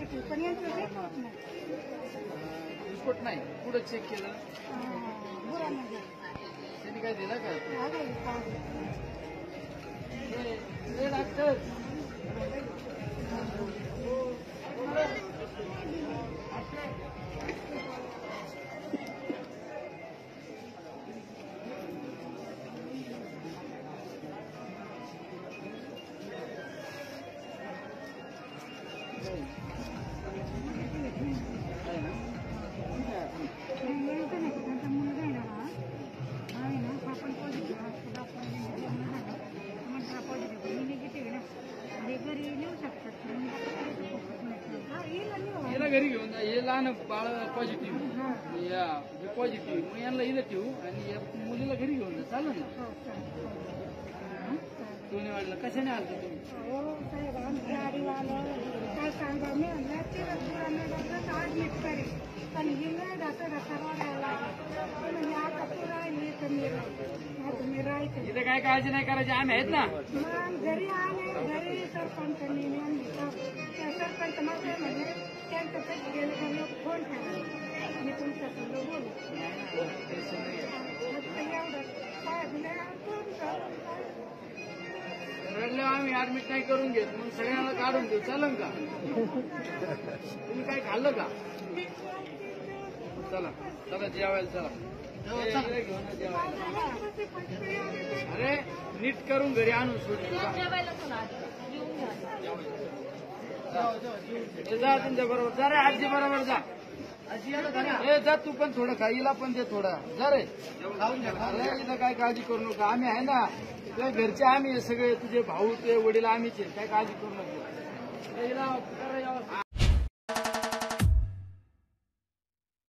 Positive, पण यांचं report नाही. रिपोर्ट नाही. कुठं चेक केलं? बुरानगर. त्यांनी काय दिलं का? हे डॉक्टर याला घरी घेऊन जा. हे लहान बाळ पॉझिटिव्ह, या पॉझिटिव्ह, मग यांना इथं ठेवू आणि या मुलीला घरी घेऊन जा. चालेल ना? दोन्ही वाढलं. कशाने आलं तुम्ही? काय सांगा मी ऍडमिट करेल, पण हिला म्हणजे आता पुरायली तुम्ही राहायचं. इथं काय काळजी नाही करायची, आम्ही आहेत ना. मग घरी आले, घरी सरपंचांनी त्या सरपंच मात्र म्हणजे त्यांचं पैसे गेले का मग फोन करा, मी तुमच्यासोबत बोलू. रडल्यावर आम्ही ऍडमिट नाही करून घेत, मग सगळ्यांना काढून देऊ. चालेल का? तुम्ही काय खाल्लं का? चला चला जेवायला चला. घेऊन जेवायला. अरे नीट करून घरी आणून सोडू. जा तुमच्या बरोबर. जा रे आजी बरोबर जा. हे जा तू पण थोडं खा, हिला पण दे थोडं. जा रे अरे इथं काय काळजी करू नका, आम्ही आहे ना. तुझ्या घरचे आम्ही सगळे, तुझे भाऊ तुझे वडील आम्हीच आहे, काय काळजी करू नका.